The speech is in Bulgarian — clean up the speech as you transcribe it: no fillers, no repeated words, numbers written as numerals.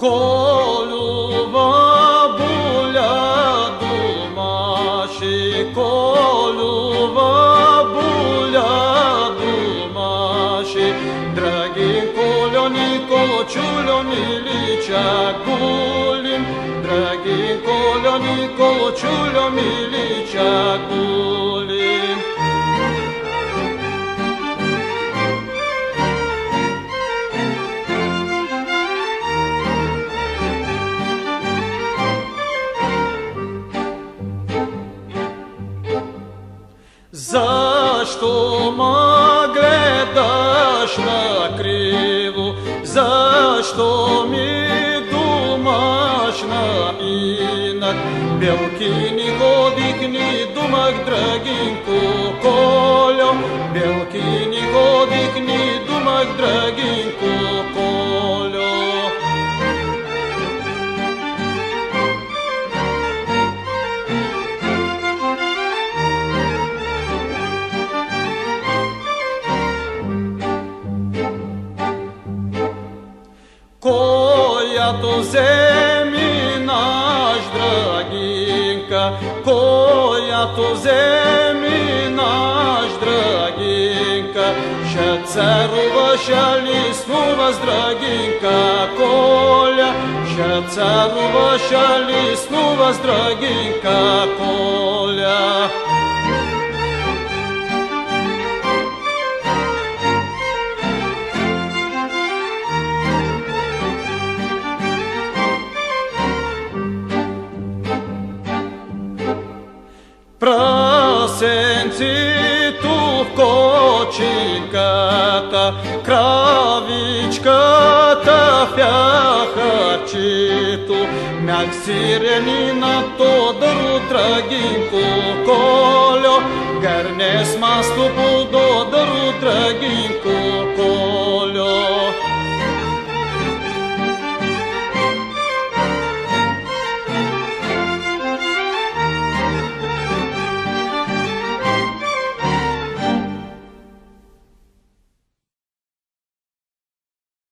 Колюва буля думаши, колюва буля думаши, драгин колёни колочулё милича гулим, драгин колёни колочулё милича гулим. Zašto ma gledaš na krivu, zašto mi dumaš na inak? Belki ni hodik ni dumak draginku koljo, belki ni hodik ni dumak draginku koljo. Koja to zemlji dragинка, koja to zemlji dragинка, še carova šali snova dragинка Kolja, še carova šali snova dragинка Kolja. Prasenci tu v kočinkata, kravičkata fjaharčitu, mjak sireni na to drvu draginku